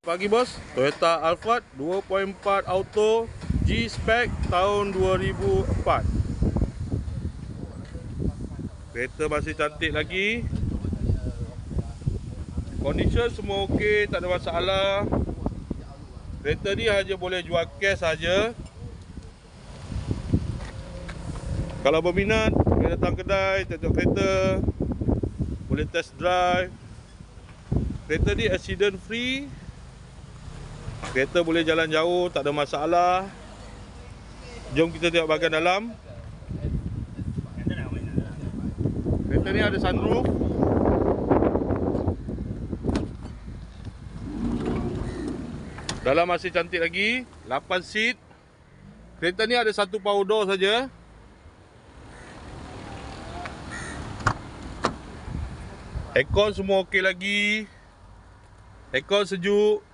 pagi bos. Toyota Alphard 2.4 Auto G-Spec tahun 2004. Kereta masih cantik lagi. Condition semua okey, tak ada masalah. Kereta ni hanya boleh jual cash saja. Kalau berminat, boleh datang kedai, tengok kereta, boleh test drive. Kereta ni accident free. Kereta boleh jalan jauh, tak ada masalah. Jom kita tengok bahagian dalam. Kereta ni ada sunroof. Dalam masih cantik lagi. 8 seat. Kereta ni ada satu power door saja. Aircon semua okey lagi. Aircon sejuk.